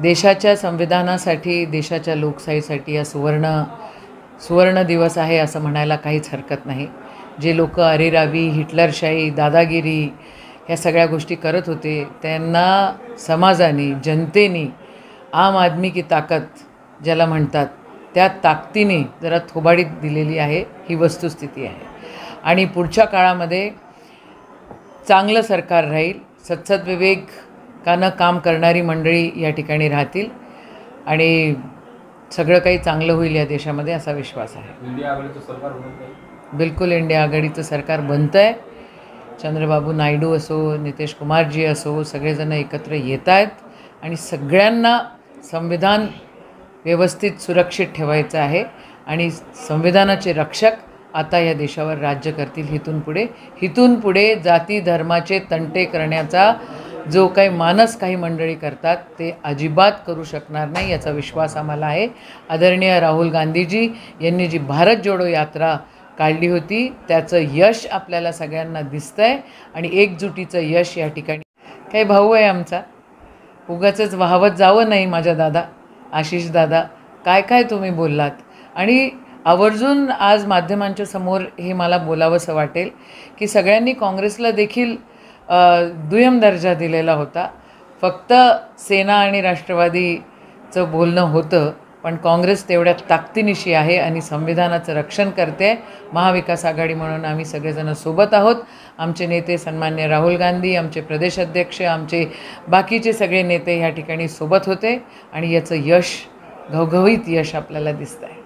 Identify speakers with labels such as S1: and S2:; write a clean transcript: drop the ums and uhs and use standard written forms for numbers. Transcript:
S1: देशाच्या संविधानासाठी, देशाच्या लोकशाहीसाठी हा सुवर्ण दिवस आहे असं म्हणायला काहीच हरकत नाही. जे लोक अरेरावी, हिटलरशाही, दादागिरी ह्या सगळ्या गोष्टी करत होते, त्यांना समाजाने, जनतेने आम आदमी की ताकद ज्याला म्हणतात, त्या ताकदीने जरा थोबाडीत दिलेली आहे. ही वस्तुस्थिती आहे. आणि पुढच्या काळामध्ये चांगलं सरकार राहील, सत्सद्विवेकानं काम करणारी मंडळी या ठिकाणी राहतील आणि सगळं काही चांगलं होईल या देशामध्ये असा विश्वास आहे.
S2: इंडिया आघाडीचं सरकार बनतं.
S1: बिलकुल इंडिया आघाडीचं सरकार बनतं आहे. चंद्रबाबू नायडू असो, नितीश कुमारजी असो, सगळेजण एकत्र येत आहेत आणि सगळ्यांना संविधान व्यवस्थित सुरक्षित ठेवायचं आहे आणि संविधानाचे रक्षक आता या देशावर राज्य करतील. हितून पुढे जाती धर्माचे तंटे करण्याचा जो काही मानस काही मंडळी करतात ते अजिबात करू शकणार नाही याचा विश्वास आम्हाला आहे. आदरणीय राहुल गांधीजी यांनी जी भारत जोडो यात्रा काढली होती त्याचं यश आपल्याला सगळ्यांना दिसतंय आणि एकजुटीचं यश या ठिकाणी. काही भाऊ आहे आमचा, उगाचच वाहवत जावं नाही. माझ्या दादा, आशिष दादा, काय तुम्ही बोललात आणि आवर्जून आज माध्यमांच्या समोर हे मला बोलावंसं वाटेल की सगळ्यांनी काँग्रेसला देखील दुय्यम दर्जा दिलेला होता. फक्त सेना आणि राष्ट्रवादीचं बोलणं होतं, पण काँग्रेस तेवढ्या ताकदीनिशी आहे आणि संविधानाचं रक्षण करते. महाविकास आघाडी म्हणून आम्ही सगळेजण सोबत आहोत. आमचे नेते सन्मान्य राहुल गांधी, आमचे प्रदेशाध्यक्ष, आमचे बाकीचे सगळे नेते ह्या ठिकाणी सोबत होते आणि याचं यश, घवघवीत यश आपल्याला दिसतं आहे.